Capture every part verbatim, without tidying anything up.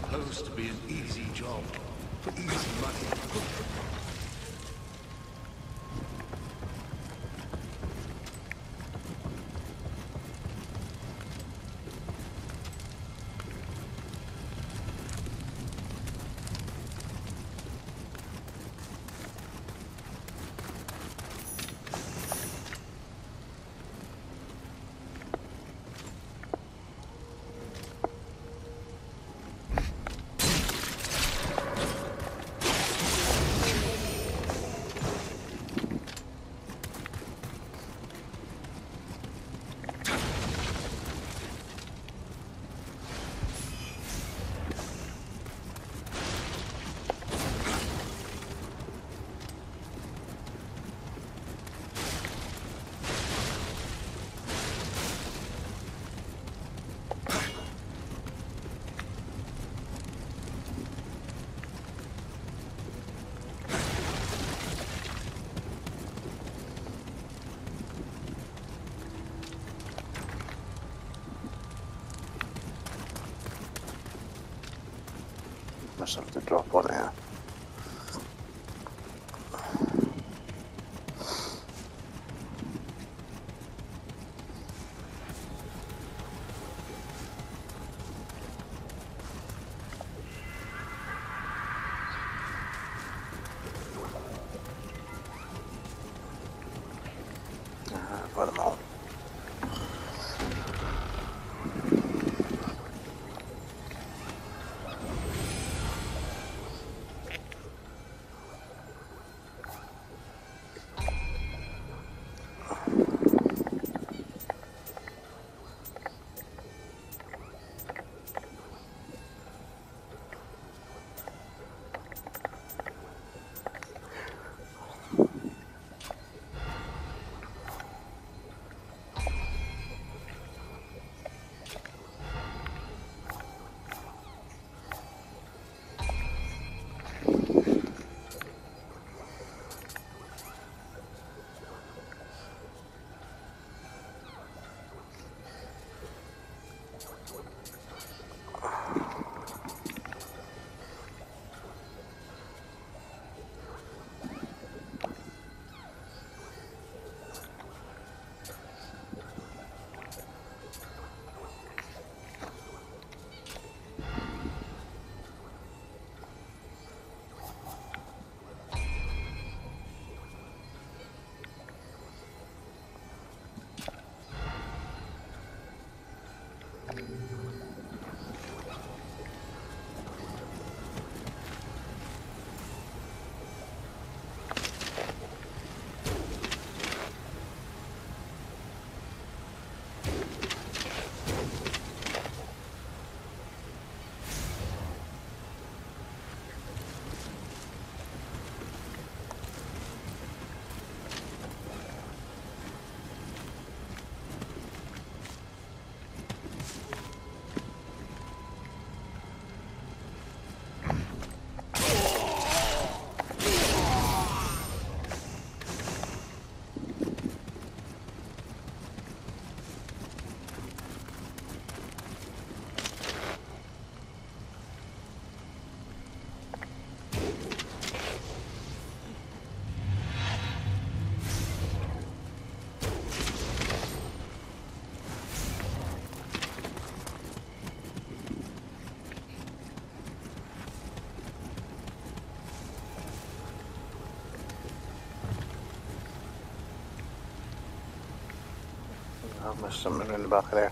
supposed to be an easy job for easy money. Must have to drop one here. Uh, put them on. I missed something in the back of there.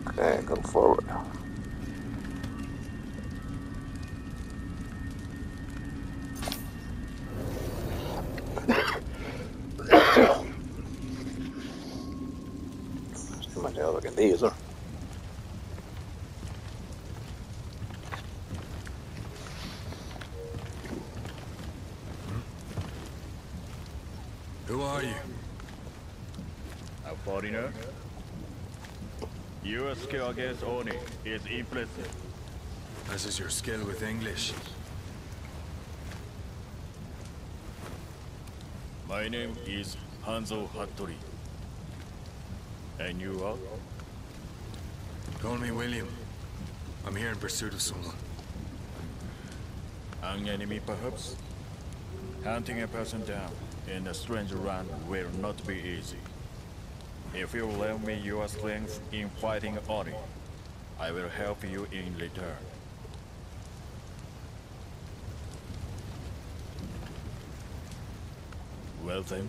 Okay, go forward. See my tail looking diesel. Who are you? A foreigner? Your skill against Oni is impressive. As is your skill with English. My name is Hanzo Hattori. And you are? Call me William. I'm here in pursuit of someone. An enemy, perhaps? Hunting a person down in a strange land will not be easy. If you lend me your strength in fighting Oni, I will help you in return. Well then.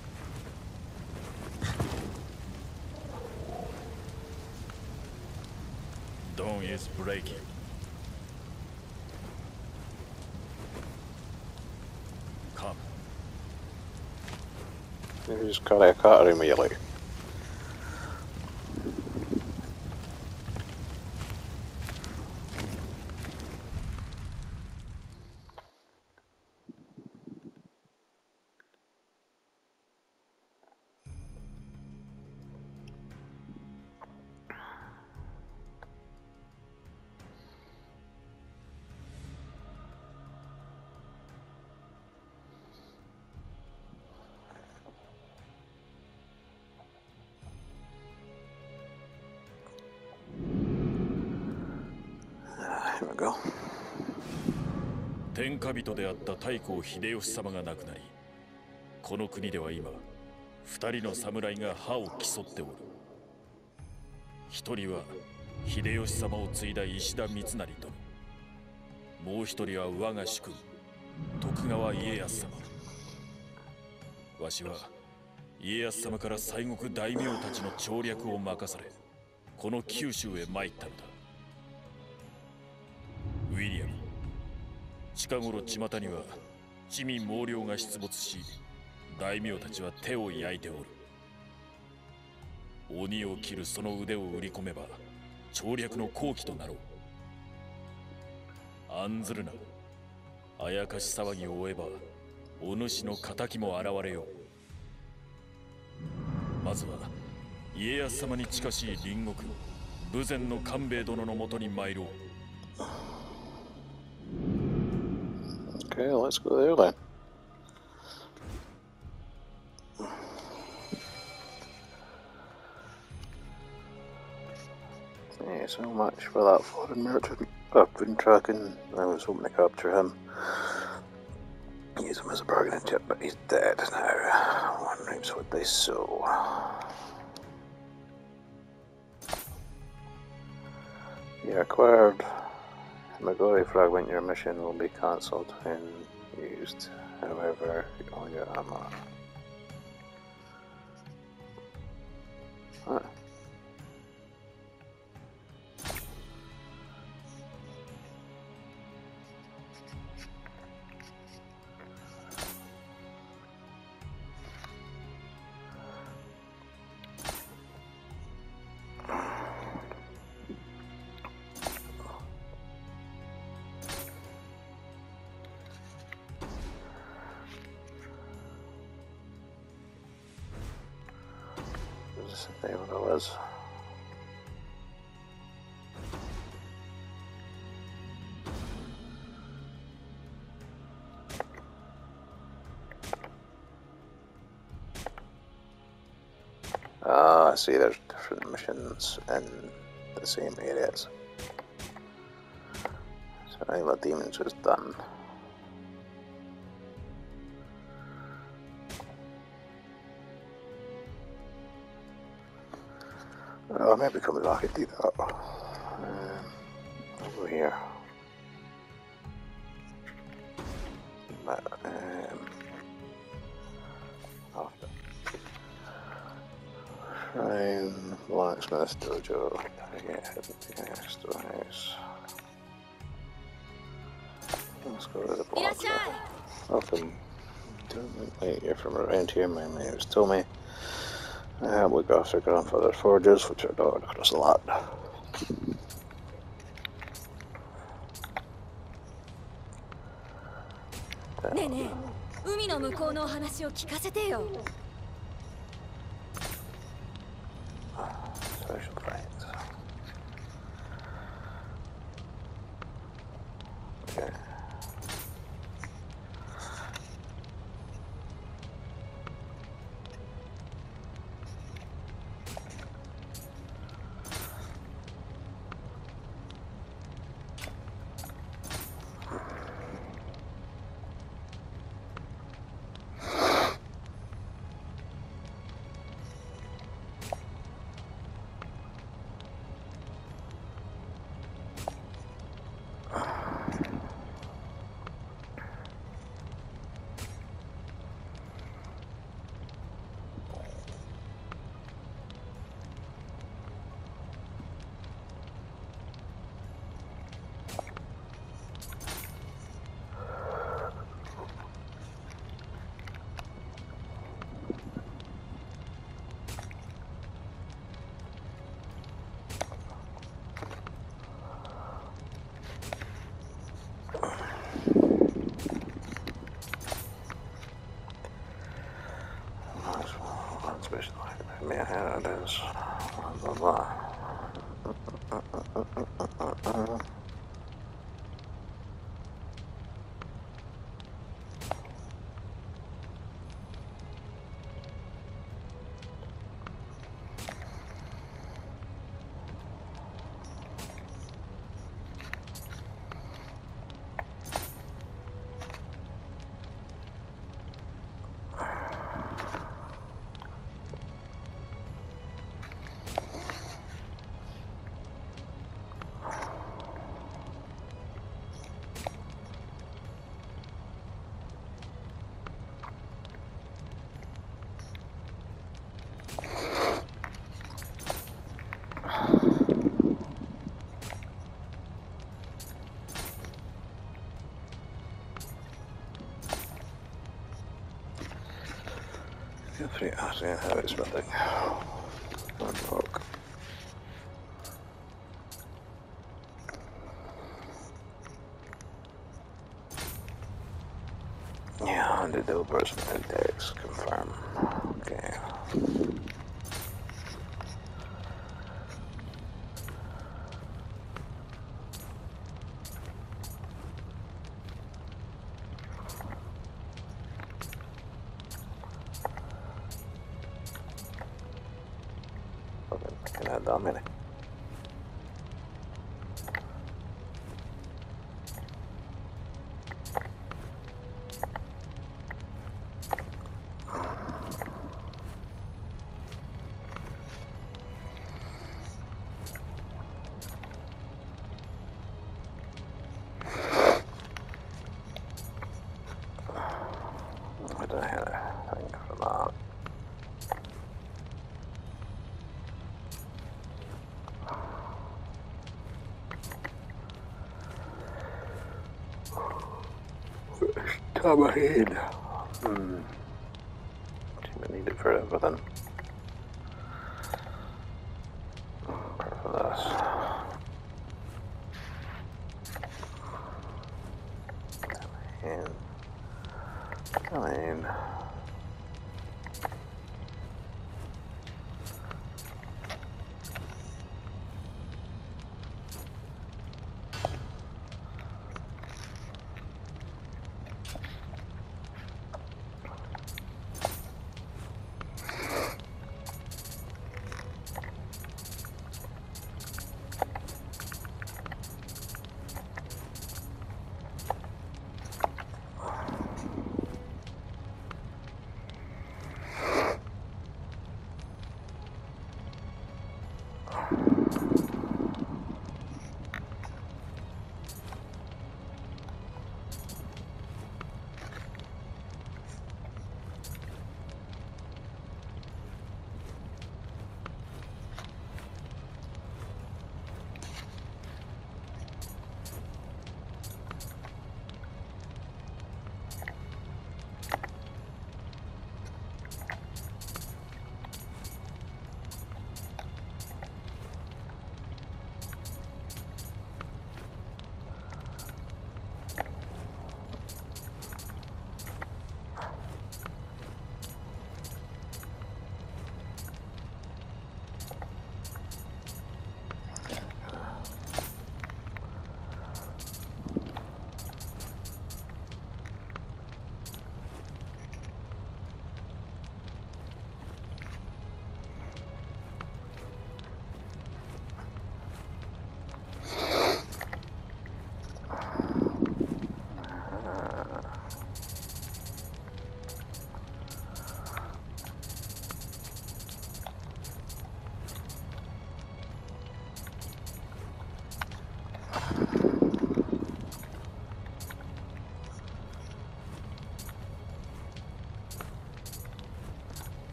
Dawn is breaking. Come. You just cut a cutter immediately. Here we go. 天下人であった太閤秀吉様が亡くなり、この国では今、二人の侍が歯を競っておる。一人は秀吉様を継いだ石田三成殿。もう一人は我が主君、徳川家康様。わしは家康様から西国大名たちの調略を任され、この九州へ参ったのだ。ウィリアム、近頃巷には地味猛量が出没し、大名たちは手を焼いておる。鬼を切るその腕を売り込めば調略の好機となろう。案ずるな。あやかし騒ぎを追えばお主の仇も現れよう。まずは家康様に近しい隣国豊前の官兵衛殿のもとに参ろう。 Okay, let's go there then. Yeah, so much for that foreign merchant. I've been tracking. I was hoping to capture him. Use him as a bargaining chip, but he's dead now. One reaps what they sow. You acquired Magori fragment. Your mission will be cancelled when used. However, all your ammo. Huh. There it was. Ah, I see there's different missions in the same areas. So I think the demons was done. Oh, maybe coming back and do that. Um, over here. But, um, after. Shrine, Blacksmith Dojo, yeah, Stonehouse. Let's go to the block. Welcome. Don't look like you're from around here. My mates told me. I help look after grandfather's forges, which are dotted across the lot. ねえねえ、海の向こうのお話を聞かせてよ。 Special friends. Okay. Yeah, here it is. Blah, blah, blah. Feel free to ask me how it's building. One block. Yeah, one hundred double personal index, confirm. Okay. Can I dominate? I don't have anything for that. Time ahead. Hmm. I need it for everything. Apart from this. Come in. Come in.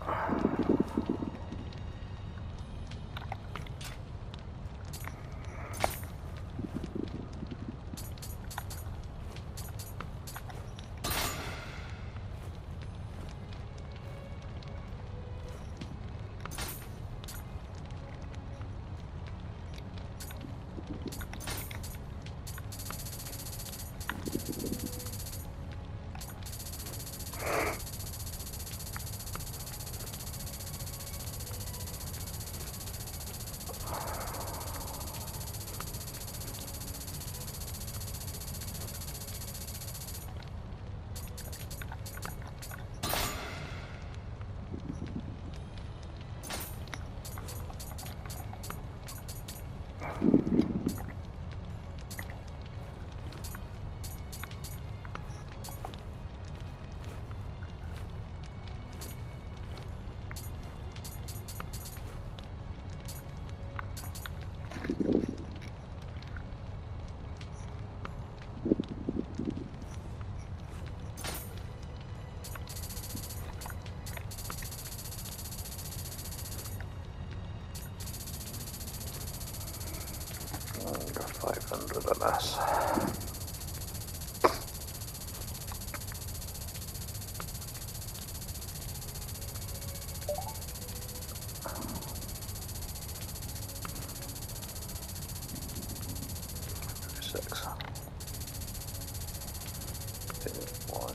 five hundred of us. Six. Two, one.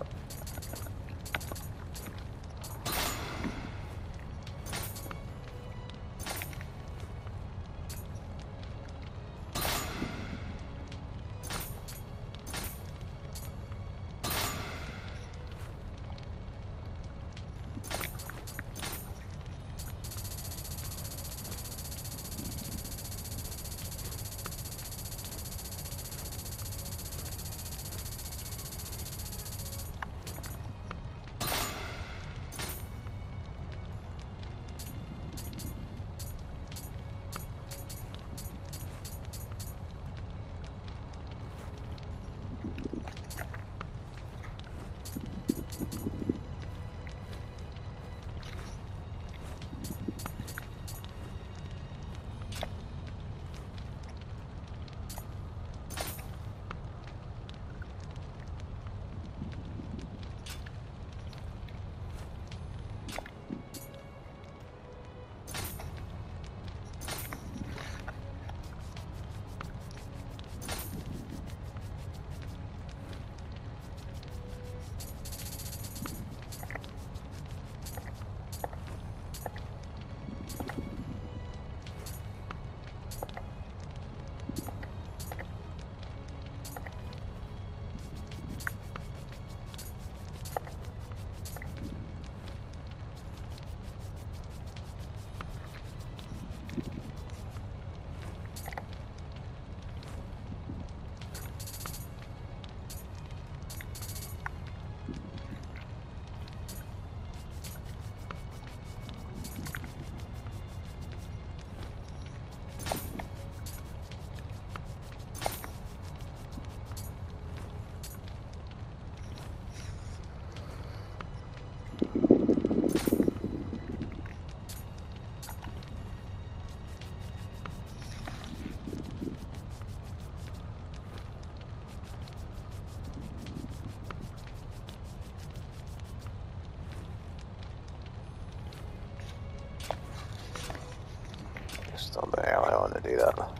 Just on the alley, I want to do that.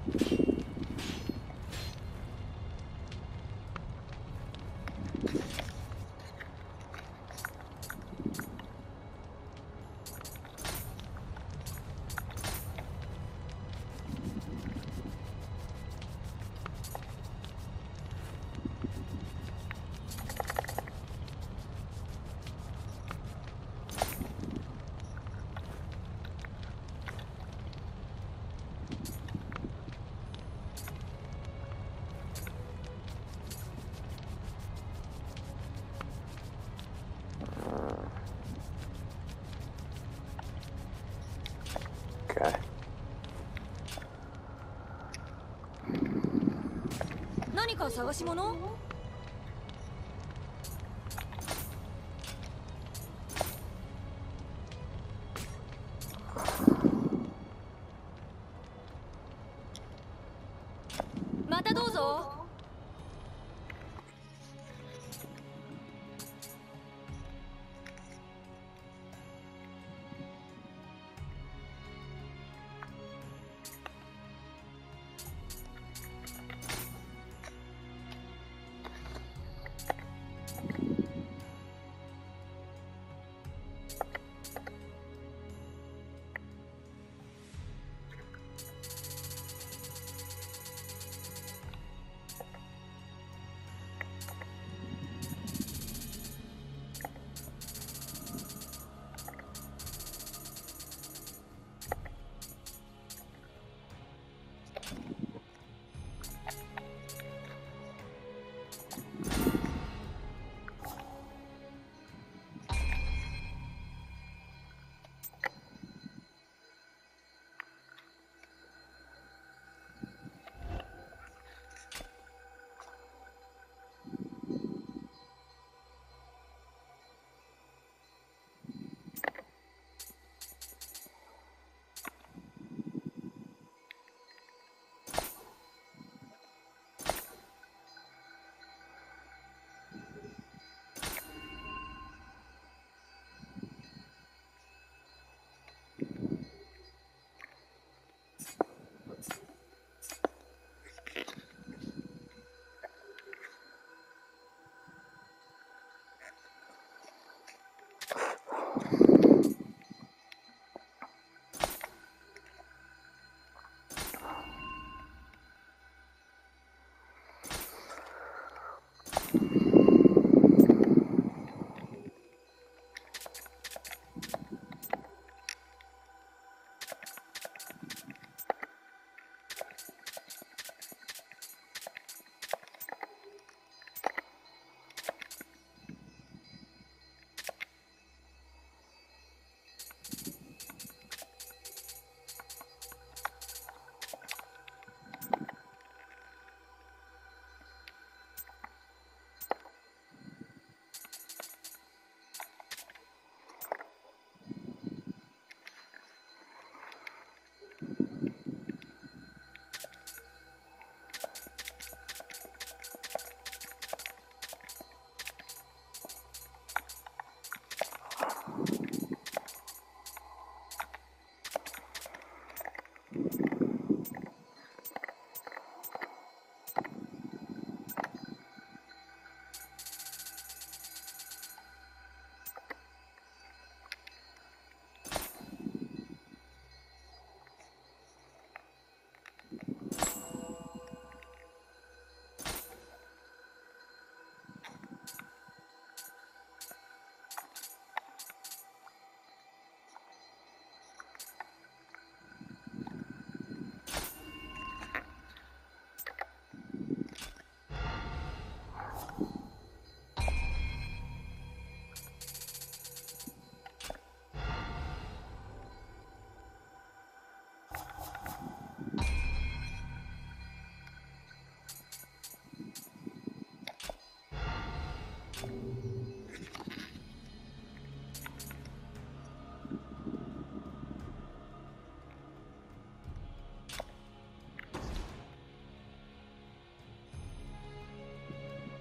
Okay. 何か探し物？またどうぞ。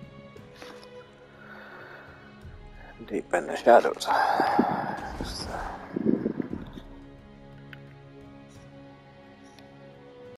Deep in the shadows.